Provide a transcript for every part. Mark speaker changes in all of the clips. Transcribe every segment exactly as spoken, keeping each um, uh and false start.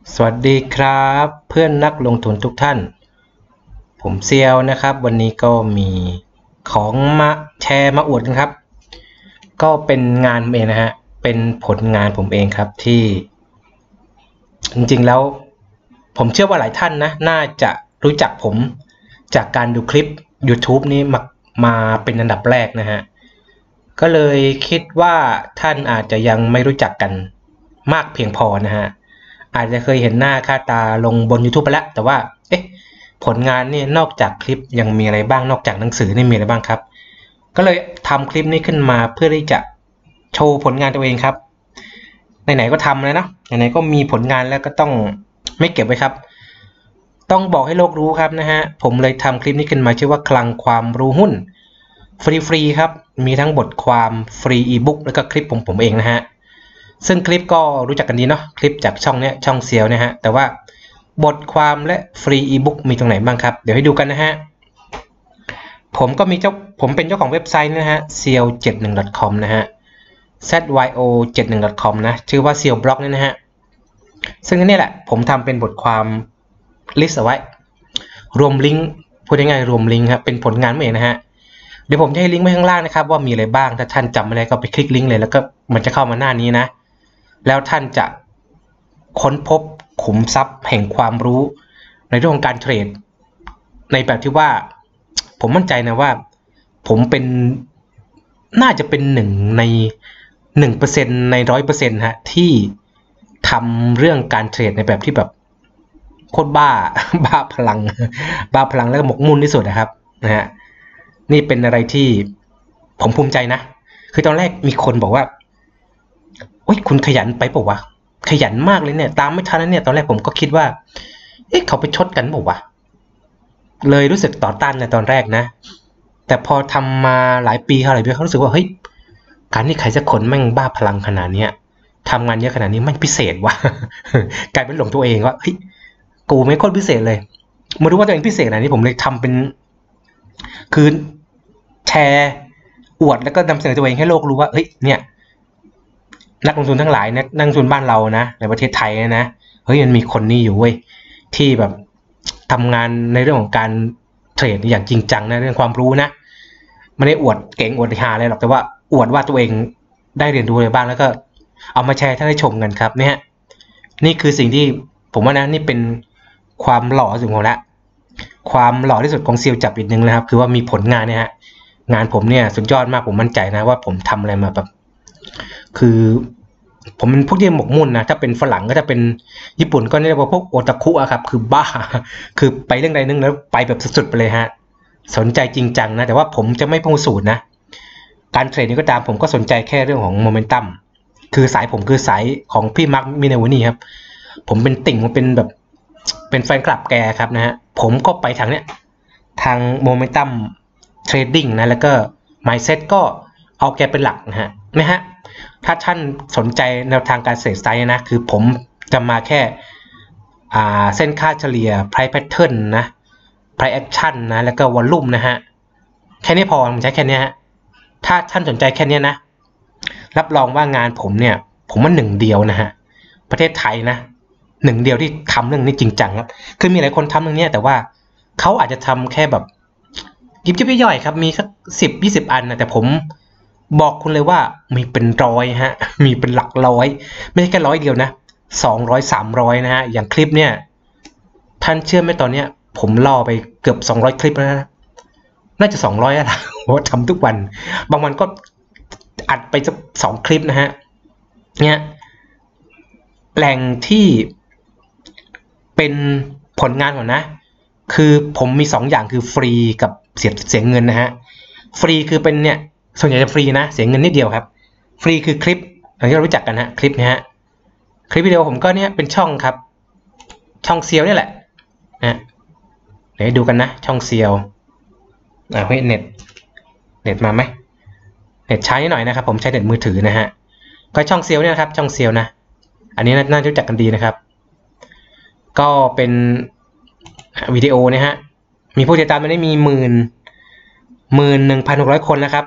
Speaker 1: สวัสดีครับเพื่อนนักลงทุนทุกท่านผมเซียวนะครับวันนี้ก็มีของมาแชร์มาอวดกันครับก็เป็นงานผมเองนะฮะเป็นผลงานผมเองครับที่จริงๆแล้วผมเชื่อว่าหลายท่านนะน่าจะรู้จักผมจากการดูคลิป YouTube นี้มามาเป็นอันดับแรกนะฮะก็เลยคิดว่าท่านอาจจะยังไม่รู้จักกันมากเพียงพอนะฮะอาจจะเคยเห็นหน้าค่าตาลงบน YouTube ไปแล้วแต่ว่าเอ๊ะผลงานนี่นอกจากคลิปยังมีอะไรบ้างนอกจากหนังสือนี่มีอะไรบ้างครับก็เลยทำคลิปนี้ขึ้นมาเพื่อที่จะโชว์ผลงานตัวเองครับไหนๆก็ทำแล้วนะไหนๆก็มีผลงานแล้วก็ต้องไม่เก็บไว้ครับต้องบอกให้โลกรู้ครับนะฮะผมเลยทำคลิปนี้ขึ้นมาชื่อว่าคลังความรู้หุ้นฟรีๆครับมีทั้งบทความฟรีอีบุ๊กแล้วก็คลิปผมผมเองนะฮะซึ่งคลิปก็รู้จักกันดีเนาะคลิปจากช่องเนี้ยช่องเซียวนะฮะแต่ว่าบทความและฟรีอีบุ๊กมีตรงไหนบ้างครับเดี๋ยวให้ดูกันนะฮะผมก็มีเจ้าผมเป็นเจ้าของเว็บไซต์นะฮะ เซียว เจ็ดสิบเอ็ด ดอท คอม นะฮะ ซี วาย โอ เจ็ดสิบเอ็ด ดอท คอม นะชื่อว่า เซียว บล็อก นี่นะฮะซึ่งนี่แหละผมทำเป็นบทความลิสต์เอาไว้รวมลิงก์พูดง่ายๆรวมลิงก์ครับเป็นผลงานเองนะฮะเดี๋ยวผมจะให้ลิงก์ไว้ข้างล่างนะครับว่ามีอะไรบ้างถ้าท่านจำไม่ได้ก็ไปคลิกลิงก์เลยแล้วก็มันจะเข้ามาหน้านี้นะแล้วท่านจะค้นพบขุมทรัพย์แห่งความรู้ในเรื่องของการเทรดในแบบที่ว่าผมมั่นใจนะว่าผมเป็นน่าจะเป็นหนึ่งในหนึ่งเปอร์เซ็นต์ในร้อยเปอร์เซ็นต์ฮะที่ทำเรื่องการเทรดในแบบที่แบบโคตรบ้าบ้าพลังบ้าพลังแล้วก็หมกมุ่นที่สุดนะครับนะฮะนี่เป็นอะไรที่ผมภูมิใจนะคือตอนแรกมีคนบอกว่าโอ๊ยคุณขยันไปเปล่าวะขยันมากเลยเนี่ยตามไม่ทันนะเนี่ยตอนแรกผมก็คิดว่าเอ๊ะเขาไปชดกันเปล่าวะเลยรู้สึกต่อต้านในตอนแรกนะแต่พอทำมาหลายปีเขาหลายปีเขารู้สึกว่าเฮ้ยการที่ใครสักคนแม่งบ้าพลังขนาดเนี้ยทำงานเยอะขนาดนี้แม่งพิเศษวะ กลายเป็นหลงตัวเองว่าเฮ้ยกูไม่โคตรพิเศษเลยมารู้ว่าตัวเองพิเศษขนาดนี้ผมเลยทำเป็นคือแชร์อวดแล้วก็นำเสนอตัวเองให้โลกรู้ว่าเฮ้ยเนี่ยนักลงทุนทั้งหลายนะนักลงทุนบ้านเรานะในประเทศไทยนะเฮ้ยมันมีคนนี้อยู่เว้ยที่แบบทำงานในเรื่องของการเทรดอย่างจริงจังนะเรื่องความรู้นะไม่ได้อวดเก่งอวดหาอะไรหรอกแต่ว่าอวดว่าตัวเองได้เรียนรู้อะไรบ้างแล้วก็เอามาแชร์ให้ได้ชมกันครับเนี่ยนี่คือสิ่งที่ผมว่านะนี่เป็นความหล่อสุดของละความหล่อที่สุดของซีลจับอีกนึงนะครับคือว่ามีผลงานเนี่ยฮะงานผมเนี่ยสุดยอดมากผมมั่นใจนะว่าผมทำอะไรมาแบบคือผมเป็นพวกที่หมกมุ่นนะถ้าเป็นฝรั่งก็จะเป็นญี่ปุ่นก็เรียกว่าพวกโอตาคุอะครับคือบ้าคือไปเรื่องใดเรื่องแล้วไปแบบสุดๆไปเลยฮะสนใจจริงจังนะแต่ว่าผมจะไม่พูดสูตรนะการเทรดนี่ก็ตามผมก็สนใจแค่เรื่องของโมเมนตัมคือสายผมคือสายของพี่มาร์คมิเนวานี่ครับผมเป็นติ่งผมเป็นแบบเป็นแฟนคลับแกครับนะฮะผมก็ไปทางเนี้ยทางโมเมนตัมเทรดดิ้งนะแล้วก็ mindset ก็เอาแกเป็นหลักนะฮะนะฮะถ้าท่านสนใจแนวทางการเทรดไซด์นะคือผมจะมาแค่อ่าเส้นค่าเฉลี่ย price pattern นะ price action นะแล้วก็ volume นะฮะแค่นี้พอผมใช้แค่นี้ฮะถ้าท่านสนใจแค่นี้นะรับรองว่างานผมเนี่ยผมว่าหนึ่งเดียวนะฮะประเทศไทยนะหนึ่งเดียวที่ทำเรื่องนี้จริงจังครับคือมีหลายคนทำเรื่องนี้แต่ว่าเขาอาจจะทำแค่แบบยิบยิบย่อยๆครับมีสักสิบยี่สิบอันนะแต่ผมบอกคุณเลยว่ามีเป็นร้อยฮะมีเป็นหลักร้อยไม่ใช่แค่ร้อยเดียวนะสองร้อยสามร้อยนะฮะอย่างคลิปเนี่ยท่านเชื่อไหมตอนเนี้ยผมล่อไปเกือบสองร้อยคลิปแล้วนะน่าจะสองร้อยอะไรเพราะทำทุกวันบางวันก็อัดไปสักสองคลิปนะฮะเนี่ยแหล่งที่เป็นผลงานก่อนนะคือผมมีสองอย่างคือฟรีกับเสียเสียเงินนะฮะฟรีคือเป็นเนี่ยส่วนใหญ่จะฟรีนะเสียเงินนิดเดียวครับฟรีคือคลิปอย่างที่เรารู้จักกันฮะคลิปนี้ฮะคลิปวิดีโอผมก็เนี่ยเป็นช่องครับช่องเซียวนี่แหละนะเดี๋ยวดูกันนะช่องเซียวอ่าเฮ้ยเน็ตเน็ตมาไหมเน็ตใช้หน่อยนะครับผมใช้เน็ตมือถือนะฮะก็ช่องเซียวเนี่ยนะครับช่องเซียวนะอันนี้น่าจะรู้จักกันดีนะครับก็เป็นวิดีโอนะฮะมีผู้ติดตามตอนนี้มีหมื่นหมื่นหนึ่งพันหกร้อยคนนะครับ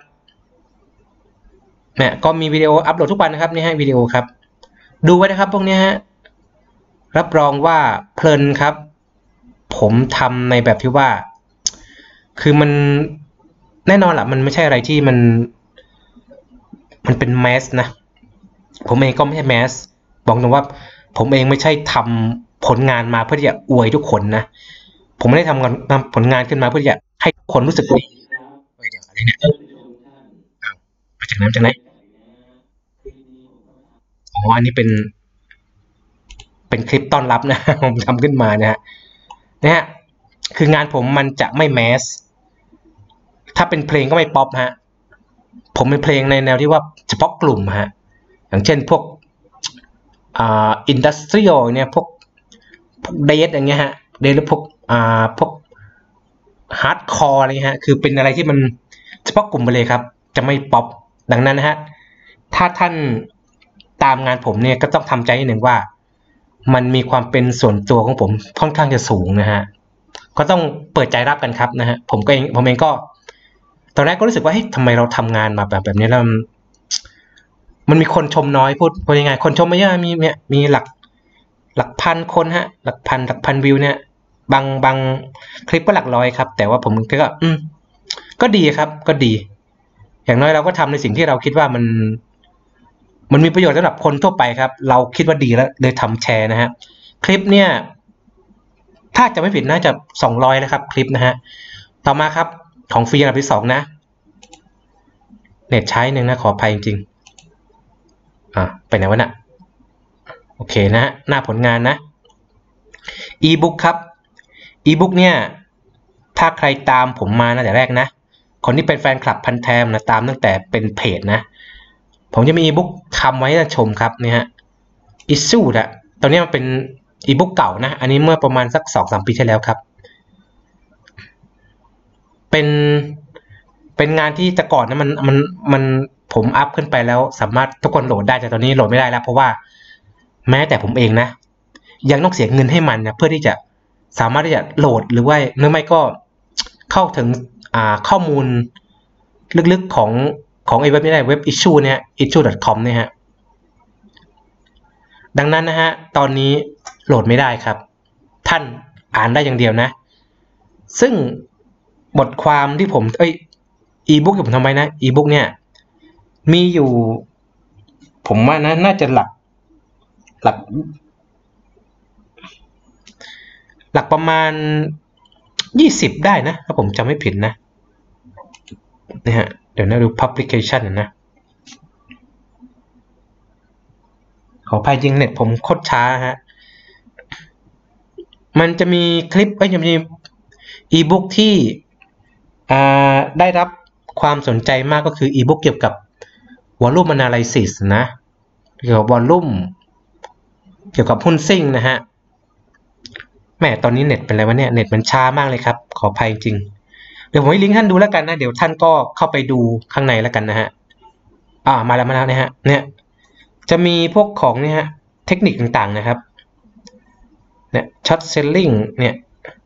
Speaker 1: เนี่ยก็มีวิดีโออัปโหลดทุกวันนะครับนี่ฮะวิดีโอครับดูไว้นะครับพวกนี้ฮะรับรองว่าเพลินครับผมทำในแบบที่ว่าคือมันแน่นอนแหละมันไม่ใช่อะไรที่มันมันเป็นแมสนะผมเองก็ไม่ใช่แมสบอกตรงว่าผมเองไม่ใช่ทำผลงานมาเพื่อที่จะอวยทุกคนนะผมไม่ได้ทำงานทำผลงานขึ้นมาเพื่อที่จะให้ทุกคนรู้สึกว่าเฮ้ยเดี๋ยวอะไรเนี่ยอ้าวมาจากไหนมาจากไหนอ๋ออันนี้เป็นเป็นคลิปต้อนรับนะ ผมทำขึ้นมานะฮะนะฮะคืองานผมมันจะไม่แมสถ้าเป็นเพลงก็ไม่ป๊อปฮะผมเป็นเพลงในแนวที่ว่าเฉพาะกลุ่มฮะอย่างเช่นพวกอ่าอินดัสเทรียลเนี่ยพวกพวกเดทอย่างเงี้ยฮะเดทหรือพวกอ่าพวกฮาร์ดคอร์อะไรเงี้ยฮะคือเป็นอะไรที่มันเฉพาะกลุ่มไปเลยครับจะไม่ป๊อปดังนั้นนะฮะถ้าท่านตามงานผมเนี่ยก็ต้องทำใจนิดหนึ่งว่ามันมีความเป็นส่วนตัวของผมค่อนข้างจะสูงนะฮะก็ต้องเปิดใจรับกันครับนะฮะผมก็เองผมเองก็ตอนแรกก็รู้สึกว่าเฮ้ยทำไมเราทำงานมาแบบแบบนี้แล้วมันมีคนชมน้อยพูดพูดยังไงคนชมไม่เยอะมีเนี่ยมีหลักหลักพันคนฮะหลักพันหลักพันวิวเนี่ยบางบางคลิปก็หลักร้อยครับแต่ว่าผมก็อืมก็ดีครับก็ดีอย่างน้อยเราก็ทำในสิ่งที่เราคิดว่ามันมันมีประโยชน์สำหรับคนทั่วไปครับเราคิดว่าดีแล้วเลยทำแชร์นะฮะคลิปเนี่ยถ้าจะไม่ผิดน่าจะสองร้อยแล้วครับคลิปนะฮะต่อมาครับของฟรีอันดับที่สองนะเน็ตใช้หนึ่งนะขออภัยจริงๆอ่ะไปไหนวะน่ะโอเคนะฮะหน้าผลงานนะอีบุ๊กครับอีบุ๊กเนี่ยถ้าใครตามผมมาตั้งแต่แรกนะคนที่เป็นแฟนคลับพันแทมนะตามตั้งแต่เป็นเพจนะผมจะมีอีบุ๊กทำไว้ให้ชมครับนี่ฮะอิซูดอะตอนนี้มันเป็นอีบุ๊กเก่านะอันนี้เมื่อประมาณสักสองสามปีที่แล้วครับเป็นเป็นงานที่แต่ก่อนนะมันมันมันผมอัพขึ้นไปแล้วสามารถทุกคนโหลดได้แต่ตอนนี้โหลดไม่ได้แล้วเพราะว่าแม้แต่ผมเองนะยังต้องเสียเงินให้มันนะเพื่อที่จะสามารถที่จะโหลดหรือว่าหรือไม่ก็เข้าถึงอ่าข้อมูลลึกๆของของไอ้เว็บนี้ได้เว็บ issue เนี่ย issue ดอท คอม เนี่ยฮะดังนั้นนะฮะตอนนี้โหลดไม่ได้ครับท่านอ่านได้อย่างเดียวนะซึ่งบทความที่ผมเอ้ยอีบุ๊กที่ผมทำไว้นะอีบุ๊กเนี่ยมีอยู่ผมว่านะน่าจะหลักหลักหลักประมาณยี่สิบได้นะถ้าผมจำไม่ผิดนะนะฮะเดี๋ยวนะดู publication นะขออภัยจริงเน็ตผมโคตรช้าฮะมันจะมีคลิปก็จะมีอีบุ๊กที่ได้รับความสนใจมากก็คืออีบุ๊กเกี่ยวกับ volume analysis นะเกี่ยวกับ volume เกี่ยวกับหุ้นซิ่งนะฮะแม่ตอนนี้เน็ตเป็นอะไรวะเนี่ยเน็ตมันช้ามากเลยครับขออภัยจริงเดี๋ยวผมให้ลิงก์ท่านดูแล้วกันนะเดี๋ยวท่านก็เข้าไปดูข้างในแล้วกันนะฮะอ่ามาแล้วมาแล้วนะฮะเนี่ยจะมีพวกของเนี่ยฮะเทคนิคต่างๆนะครับเนี่ยช็อตเซลลิงเนี่ย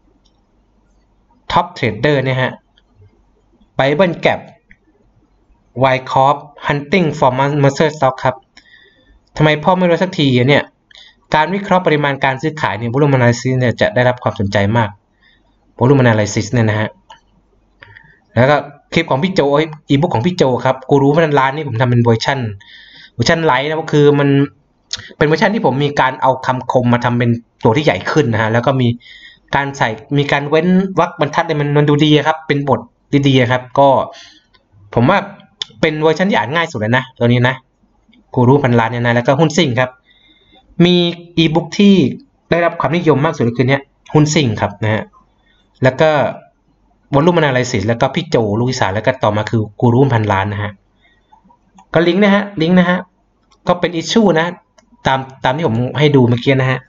Speaker 1: ท็อปเทรดเดอร์เนี่ยฮะไบเบิลแกปไวคอร์ฟฮันติงฟอร์มมาสเตอร์สต็อกครับทำไมพ่อไม่รู้สักทีเนี่ยการวิเคราะห์ปริมาณการซื้อขายเนี่ย volume analysis เนี่ยจะได้รับความสนใจมาก volume analysis เนี่ยนะฮะแล้วก็คลิปของพี่โจอีบุ๊กของพี่โจครับกูรู้พันล้านนี่ผมทำเป็นเวอร์ชันเวอร์ชันไลท์นะก็คือมันเป็นเวอร์ชันที่ผมมีการเอาคำคมมาทำเป็นตัวที่ใหญ่ขึ้นนะฮะแล้วก็มีการใส่มีการเว้นวรรคบรรทัดเลยมันมันดูดีครับเป็นบทดีๆครับก็ผมว่าเป็นเวอร์ชันที่อ่านง่ายสุดเลยนะตัวนี้นะกูรู้พันล้านเนี่ยนะแล้วก็หุ้นซิ่งครับมีอีบุ๊กที่ได้รับความนิยมมากสุดคือเนี้ยหุ้นซิ่งครับนะฮะแล้วก็วอลลุ่มอนาลิซิสแล้วก็พี่โจลูกอีสานแล้วก็ต่อมาคือกูรู้พันล้านนะฮะก็ลิงก์นะฮะลิงก์นะฮะก็เป็นอิชชูนะตามตามที่ผมให้ดูเมื่อกี้นะฮะ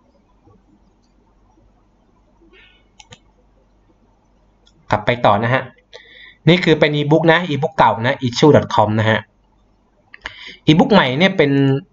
Speaker 1: กลับไปต่อนะฮะนี่คือเป็นอีบุ๊กนะอีบุ๊กเก่านะ อิชชู ดอท คอม นะฮะอีบุ๊กใหม่เนี่ยเป็น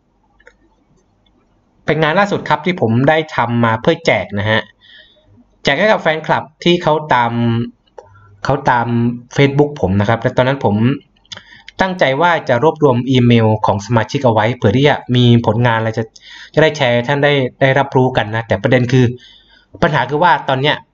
Speaker 1: เป็นงานล่าสุดครับที่ผมได้ทำมาเพื่อแจกนะฮะแจกให้กับแฟนคลับที่เขาตามเขาตาม Facebook ผมนะครับและตอนนั้นผมตั้งใจว่าจะรวบรวมอีเมลของสมาชิกเอาไว้เผื่อที่จะมีผลงานอะไรจะจะได้แชร์ท่านได้ได้รับรู้กันนะแต่ประเด็นคือปัญหาคือว่าตอนเนี้ย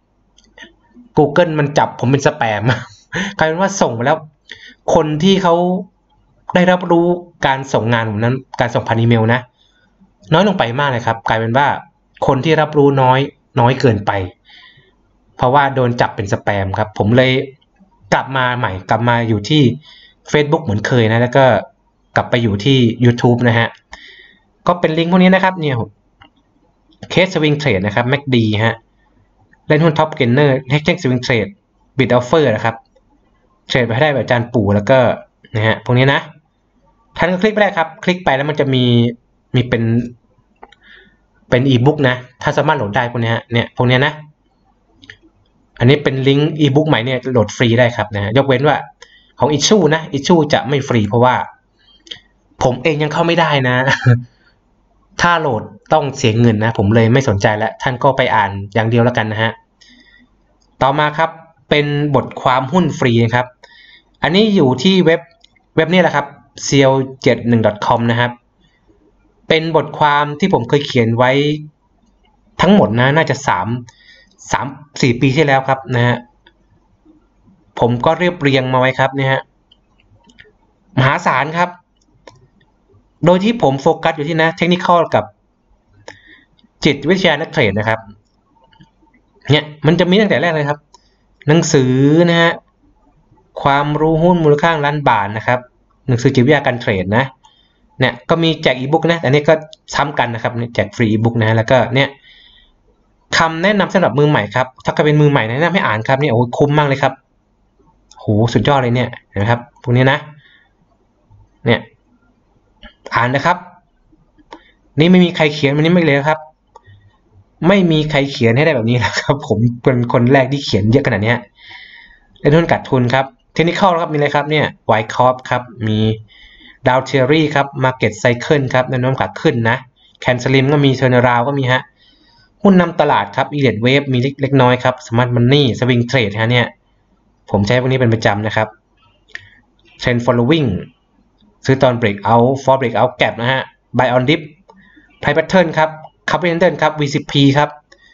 Speaker 1: Google มันจับผมเป็นสแปมกลายเป็นว่าส่งไปแล้วคนที่เขาได้รับรู้การส่งงานผมนั้นการส่งผ่านอีเมลนะน้อยลงไปมากเลยครับกลายเป็นว่าคนที่รับรู้น้อยน้อยเกินไปเพราะว่าโดนจับเป็นสแปมครับผมเลยกลับมาใหม่กลับมาอยู่ที่ Facebook เหมือนเคยนะแล้วก็กลับไปอยู่ที่ YouTube นะฮะก็เป็นลิงก์พวกนี้นะครับเนี่ยเคสสวิงเทรดนะครับ แมค ดี ฮะเล่นหุ้นท็อปเกนเนอร์เทคสวิงเทรดบิดออฟเฟอร์นะครับเทรดไปให้ได้แบบอาจารย์ปู่แล้วก็นะฮะพวกนี้นะท่านก็คลิกไปได้ครับคลิกไปแล้วมันจะมีมีเป็นเป็นอีบุ๊กนะถ้าสามารถโหลดได้พวกนี้ฮะเนี่ยพวกนี้นะอันนี้เป็นลิงก์อีบุ๊กใหม่เนี่ยโหลดฟรีได้ครับนะฮะยกเว้นว่าของอิชชูนะอิชชูจะไม่ฟรีเพราะว่าผมเองยังเข้าไม่ได้นะถ้าโหลดต้องเสียเงินนะผมเลยไม่สนใจแล้วท่านก็ไปอ่านอย่างเดียวแล้วกันนะฮะต่อมาครับเป็นบทความหุ้นฟรีนะครับอันนี้อยู่ที่เว็บเว็บนี้แหละครับ เซี อี แอล เจ็ดสิบเอ็ด ดอท คอม นะครับเป็นบทความที่ผมเคยเขียนไว้ทั้งหมดนะน่าจะสาม สาม สี่ปีที่แล้วครับนะฮะผมก็เรียบเรียงมาไว้ครับเนี่ยฮะมหาศาลครับโดยที่ผมโฟกัสอยู่ที่นะเทคนิคกับจิตวิทยานักเทรดนะครับเนี่ยมันจะมีตั้งแต่แรกเลยครับหนังสือนะฮะความรู้หุ้นมูลค่าล้านบาทนะครับหนังสือจิตวิทยาการเทรดนะเนี่ยก็มีแจกอีบุ๊กนะอันนี้ก็ซ้ำกันนะครับแจกฟรีอีบุ๊กนะแล้วก็เนี่ยคำแนะนำสำหรับมือใหม่ครับถ้าใครเป็นมือใหม่แนะนำให้อ่านครับเนี่ยโอ้คุ้มมากเลยครับโหสุดยอดเลยเนี่ยเห็นไหมครับพวกนี้นะเนี่ยอ่านนะครับนี่ไม่มีใครเขียนมันนี้ไม่เลยครับไม่มีใครเขียนให้ได้แบบนี้นะครับผมเป็นคนแรกที่เขียนเยอะขนาดนี้เล่นหุ้นกัดทุนครับเทคนิคครับมีอะไรครับเนี่ยไวท์คอร์ปครับมีดาวเทอรี่ครับมาร์เก็ตไซเคิลครับแนวโน้มขาขึ้นนะแคนสลิมก็มีเทอร์นาราวก็มีฮะหุ้นนำตลาดครับอีเดดเวฟมีเล็กน้อยครับสมาร์ทมันนี่สวิงเทรดฮะเนี่ยผมใช้พวกนี้เป็นประจำนะครับเทรนด์ following ซื้อตอน break out for break out gap นะฮะ buy on dip price pattern ครับ cup candle ครับ วี ซี พี ครับ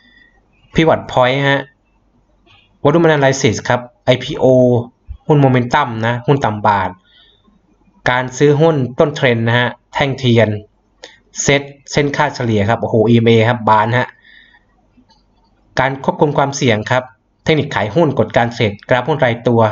Speaker 1: pivot point ฮะ volume analysis ครับ ไอ พี โอ หุ้นโมเมนตัมนะหุ้นต่ำบาทการซื้อหุ้นต้นเทรนนะฮะแท่งเทียนเซตเส้นค่าเฉลี่ยครับโอ้โห อี เอ็ม เอ ครับบานฮะการควบคุมความเสี่ยงครับเทคนิคขายหุ้นกฎการเทรดกราฟหุ้นรายตัว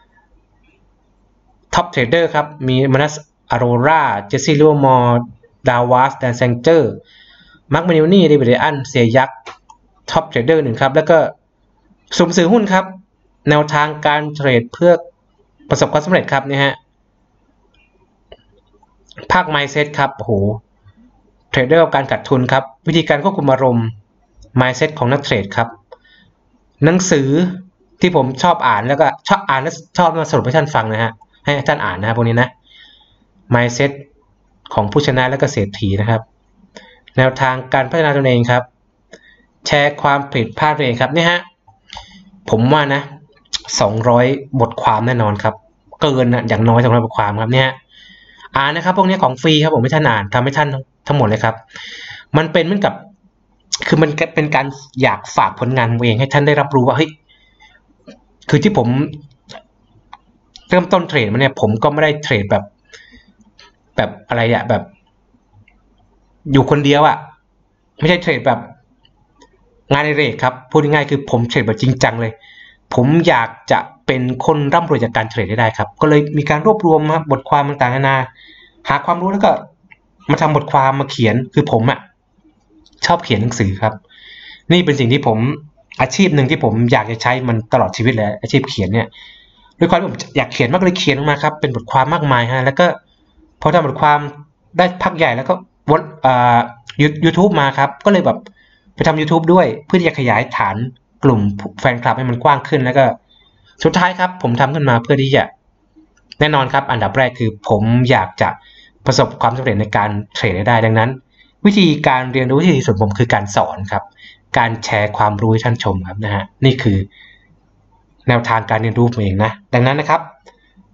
Speaker 1: ท็อปเทรดเดอร์ครับมีมานัสอโรราเจสซี่ลิเวอร์มอร์ดาวาสแดนแซงเจอร์มาร์คมานิวนี่เดวิดอันเซียยักษ์ท็อปเทรดเดอร์หนึ่งครับแล้วก็สุ่มซื้อหุ้นครับแนวทางการเทรดเพื่อประสบความสำเร็จครับเนี่ยฮะภาค mindset ครับโอ้โหเทรดเดอร์กับการขาดทุนครับวิธีการควบคุมอารมณ์ mindset ของนักเทรดครับหนังสือที่ผมชอบอ่านแล้วก็ชอบอ่านและชอบมาสรุปให้ท่านฟังนะฮะให้ท่านอ่านนะพวกนี้นะ mindset ของผู้ชนะและก็เศรษฐีนะครับแนวทางการพัฒนาตนเองครับแชร์ความผิดพลาดตัวเองครับนี่ฮะผมว่านะสองร้อยบทความแน่นอนครับเกินนะอย่างน้อยสองร้อยบทความครับเนี่ยอ่านนะครับพวกนี้ของฟรีครับผมไม่ท่านอ่านทำให้ท่านทั้งหมดเลยครับมันเป็นเหมือนกับคือมันเป็นการอยากฝากผลงานของเองให้ท่านได้รับรู้ว่าเฮ้ยคือที่ผมเริ่มต้นเทรดมาเนี่ยผมก็ไม่ได้เทรดแบบแบบอะไรอะแบบอยู่คนเดียวอะไม่ใช่เทรดแบบงานในเรทครับพูดง่ายๆคือผมเทรดแบบจริงจังเลยผมอยากจะเป็นคนร่ำรวยจากการเทรดได้ครับก็เลยมีการรวบรวมบทความต่างๆนานาหาความรู้แล้วก็มาทำบทความมาเขียนคือผมอะชอบเขียนหนังสือครับนี่เป็นสิ่งที่ผมอาชีพหนึ่งที่ผมอยากจะใช้มันตลอดชีวิตเลยอาชีพเขียนเนี่ยด้วยความที่ผมอยากเขียนมากเลยเขียนออกมาครับเป็นบทความมากมายฮะแล้วก็พอทำบทความได้พักใหญ่แล้วก็วนอ่ายูทูบมาครับก็เลยแบบไปทำ YouTube ด้วยเพื่อที่จะขยายฐานกลุ่มแฟนคลับให้มันกว้างขึ้นแล้วก็สุดท้ายครับผมทำขึ้นมาเพื่อที่จะแน่นอนครับอันดับแรกคือผมอยากจะประสบความสำเร็จในการเทรดได้ดังนั้นวิธีการเรียนรู้ที่ดีสุดผมคือการสอนครับการแชร์ความรู้ให้ท่านชมครับนะฮะนี่คือแนวทางการเรียนรู้ผมเองนะดังนั้นนะครับ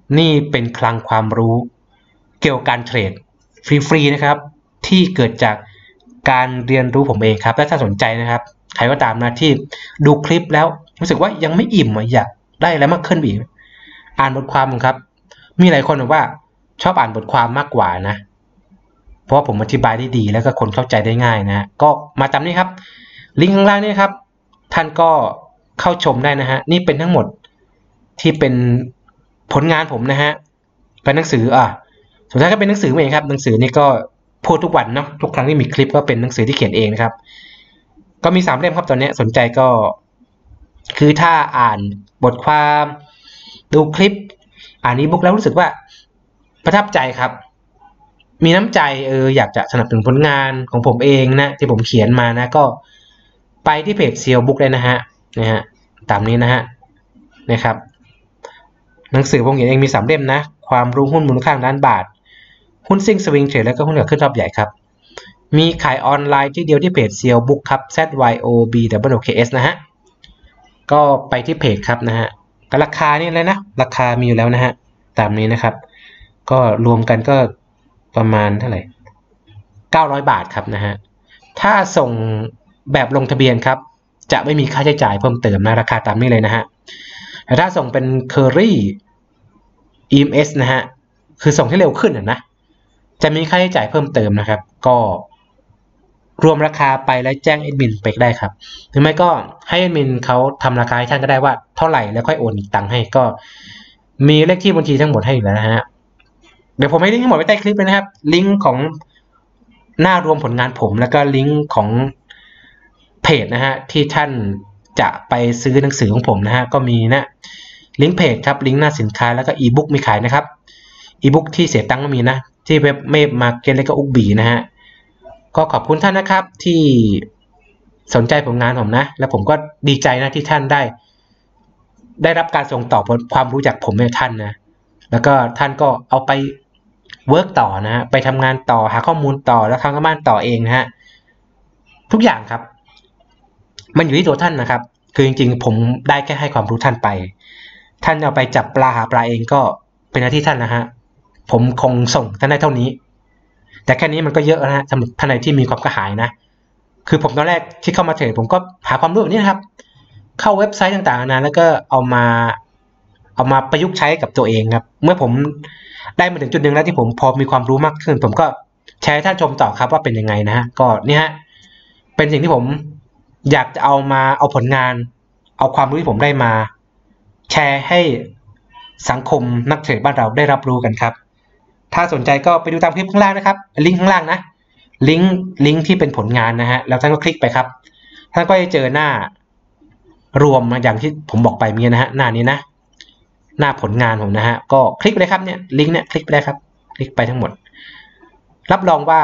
Speaker 1: นี่เป็นคลังความรู้เกี่ยวกับการเทรดฟรีๆนะครับที่เกิดจากการเรียนรู้ผมเองครับและถ้าสนใจนะครับใครก็ตามนะที่ดูคลิปแล้วรู้สึกว่ายังไม่อิ่มอยากได้อะไรมากขึ้นอีกอ่านบทความครับมีหลายคนบอกว่าชอบอ่านบทความมากกว่านะเพราะว่าผมอธิบายได้ดีแล้วก็คนเข้าใจได้ง่ายนะก็มาตามนี้ครับลิงก์ข้างล่างนี่ครับท่านก็เข้าชมได้นะฮะนี่เป็นทั้งหมดที่เป็นผลงานผมนะฮะเป็นหนังสืออ่ะสุดท้ายก็เป็นหนังสือเองครับหนังสือนี่ก็พูดทุกวันเนาะทุกครั้งที่มีคลิปก็เป็นหนังสือที่เขียนเองนะครับก็มีสามเล่มครับตอนนี้สนใจก็คือถ้าอ่านบทความดูคลิปอ่านอีบุ๊กแล้วรู้สึกว่าประทับใจครับมีน้ำใจเอออยากจะสนับสนุนผลงานของผมเองนะที่ผมเขียนมานะก็ไปที่เพจเซียวบุ๊กเลยนะฮะนะฮะตามนี้นะฮะนะครับหนังสือผมเขียนเองมีสามเล่มนะความรู้หุ้นมูลค่าล้านบาทหุ้นซิ่งสวิงเทรดแล้วก็หุ้นกับขึ้นรอบใหญ่ครับมีขายออนไลน์ที่เดียวที่เพจเซียวบุ๊กครับ Z Y O B W K S นะฮะก็ไปที่เพจครับนะฮะก็ราคานี่เลยนะราคามีอยู่แล้วนะฮะตามนี้นะครับก็รวมกันก็ประมาณเท่าไหร่เก้าร้อยบาทครับนะฮะถ้าส่งแบบลงทะเบียนครับจะไม่มีค่าใช้จ่ายเพิ่มเติมนะราคาตามนี้เลยนะฮะแต่ถ้าส่งเป็น Curry อี เอ็ม เอส นะฮะคือส่งที่เร็วขึ้นนะจะมีค่าใช้จ่ายเพิ่มเติมนะครับก็รวมราคาไปแล้วแจ้งแอดมินไปได้ครับหรือไม่ก็ให้แอดมินเขาทำราคาให้ท่านก็ได้ว่าเท่าไหร่แล้วค่อยโอนตังค์ให้ก็มีเลขที่บัญชีทั้งหมดให้อยู่แล้วนะฮะเดี๋ยวผมให้ลิงก์ทั้งหมดไว้ใต้คลิปเลยนะครับลิงก์ของหน้ารวมผลงานผมแล้วก็ลิงก์ของเพจนะฮะที่ท่านจะไปซื้อหนังสือของผมนะฮะก็มีนะลิงก์เพจครับลิงก์หน้าสินค้าแล้วก็อีบุ๊กมีขายนะครับอีบุ๊กที่เสียตังค์ก็มีนะที่เว็บเมพมาร์เก็ตแล้วก็อุกบีนะฮะก็ขอบคุณท่านนะครับที่สนใจผลงานผมนะแล้วผมก็ดีใจนะที่ท่านได้ได้รับการส่งต่อความรู้จากผมให้ท่านนะแล้วก็ท่านก็เอาไปเวิร์กต่อนะฮะไปทำงานต่อหาข้อมูลต่อแล้วทำการบ้านต่อเองนะฮะทุกอย่างครับมันอยู่ที่ตัวท่านนะครับคือจริงๆผมได้แค่ให้ความรู้ท่านไปท่านเอาไปจับปลาหาปลาเองก็เป็นหน้าที่ท่านนะฮะผมคงส่งท่านได้เท่านี้แต่แค่นี้มันก็เยอะนะฮะสำหรับท่านใดที่มีความกระหายนะคือผมตอนแรกที่เข้ามาเทรดผมก็หาความรู้แบบนี้นะครับเข้าเว็บไซต์ต่างๆนะแล้วก็เอามาเอามาประยุกต์ใช้กับตัวเองครับเมื่อผมได้มาถึงจุดหนึ่งแล้วที่ผมพอมีความรู้มากขึ้นผมก็แชร์ให้ท่านชมต่อครับว่าเป็นยังไงนะฮะก็นี่ฮะเป็นสิ่งที่ผมอยากจะเอามาเอาผลงานเอาความรู้ที่ผมได้มาแชร์ให้สังคมนักเทรดบ้านเราได้รับรู้กันครับถ้าสนใจก็ไปดูตามคลิปข้างล่างนะครับลิงก์ข้างล่างนะลิงก์ลิงก์ที่เป็นผลงานนะฮะแล้วท่านก็คลิกไปครับท่านก็จะเจอหน้ารวมมาอย่างที่ผมบอกไปเมื่อนะฮะหน้านี้นะหน้าผลงานผมนะฮะก็คลิกไปเลยครับเนี่ยลิงก์เนี่ยคลิกไปได้ครับคลิกไปทั้งหมดรับรองว่า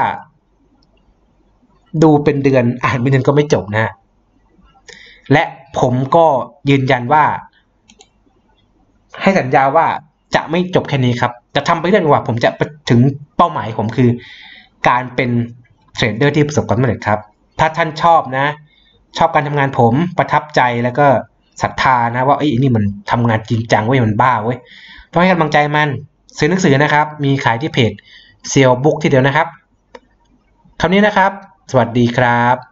Speaker 1: ดูเป็นเดือนอ่านเป็นเดือนก็ไม่จบนะฮะและผมก็ยืนยันว่าให้สัญญาว่าจะไม่จบแค่นี้ครับจะทำไปเรื่อยๆว่าผมจะไปถึงเป้าหมายผมคือการเป็นเทรดเดอร์ที่ประสบความสำเร็จครับถ้าท่านชอบนะชอบการทำงานผมประทับใจแล้วก็ศรัทธานะว่าไอ้นี่มันทำงานจริงจังเว้ยมันบ้าเว้ยต้องให้กำลังใจมันซื้อหนังสือนะครับมีขายที่เพจเซียวบุ๊กที่เดียวนะครับคราวนี้นะครับสวัสดีครับ